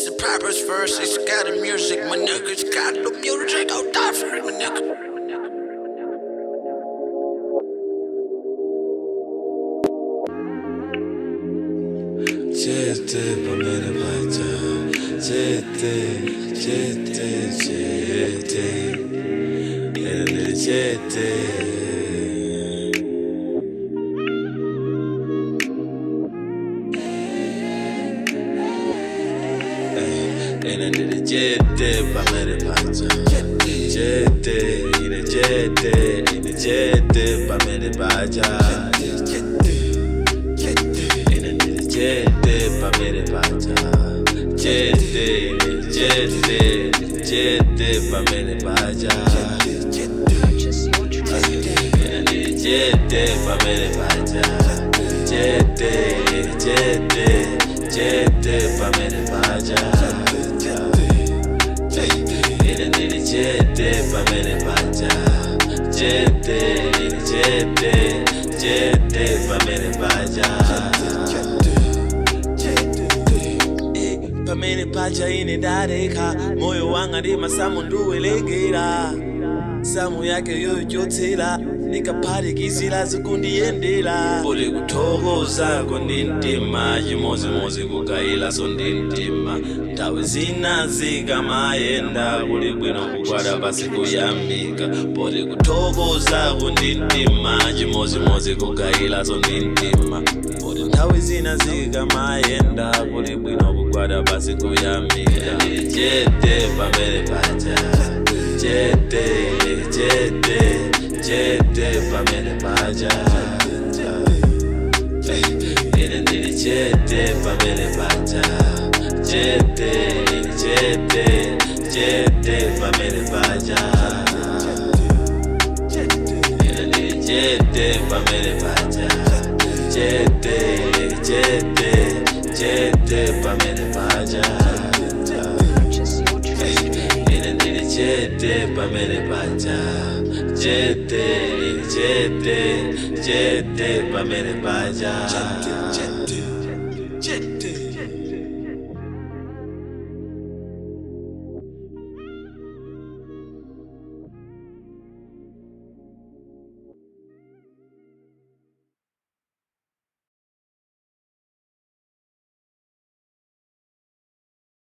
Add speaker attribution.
Speaker 1: This is Piper's verse, it's got the music, my niggas got the music, I'll die for it, my nigga.
Speaker 2: Chete, pamene pacha, chete, chete, chete, ene chete. Ene chete, pamene pacha, chete, ene chete, pamene pacha. Chete, pamene pacha, chete, chete, chete, pamene pacha. Chete, pamene pacha, chete, chete, chete, pamene pacha. Chete, pamene pacha, chete, chete, chete, pamene pacha. Pamene pacha ine dareka, moyo wanga ndi masamu nduwelegera. Samu yake yoyochotera, nikaphatikizira zikundiyendera. Poli kuthokoza kundintima, chimozimozi kugayila so ndintima. Nthawi zina zikamayenda, kuli bwino kugwada pasi kuyambika. Poli kuthokoza kundintima, chimozimozi kugayila so ndintima. Poli nthawi zina zikamayenda, kuli bwino kugwada pasi kuyambika. Chete, pamene pacha, chete, chete, chete, pamene pacha. Chete, pamene pacha, chete, chete, chete, pamene pacha. Chete, pamene pacha, chete, chete, chete, pamene pacha. Chete, pamene pacha, chete, chete, chete, pamene pacha.